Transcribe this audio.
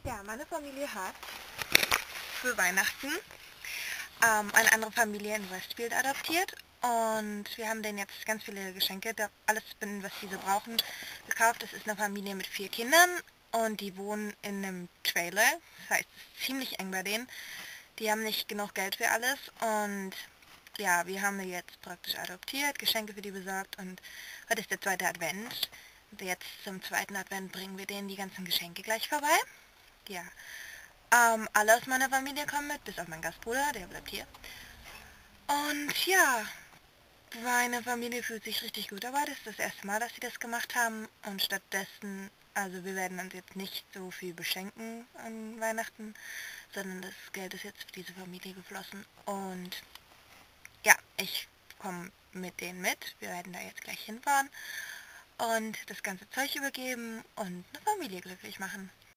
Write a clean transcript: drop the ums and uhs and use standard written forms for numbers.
Ja, meine Familie hat für Weihnachten eine andere Familie in Westfield adoptiert und wir haben denen jetzt ganz viele Geschenke, alles, was sie so brauchen, gekauft. Es ist eine Familie mit 4 Kindern und die wohnen in einem Trailer. Das heißt, es ist ziemlich eng bei denen. Die haben nicht genug Geld für alles und ja, wir haben die jetzt praktisch adoptiert, Geschenke für die besorgt und heute ist der zweite Advent. Und jetzt zum zweiten Advent bringen wir denen die ganzen Geschenke gleich vorbei. Ja, alle aus meiner Familie kommen mit, bis auf meinen Gastbruder, der bleibt hier. Und ja, meine Familie fühlt sich richtig gut dabei. Das ist das erste Mal, dass sie das gemacht haben. Und stattdessen, also wir werden uns jetzt nicht so viel beschenken an Weihnachten, sondern das Geld ist jetzt für diese Familie geflossen. Und ja, ich komme mit denen mit. Wir werden da jetzt gleich hinfahren und das ganze Zeug übergeben und eine Familie glücklich machen.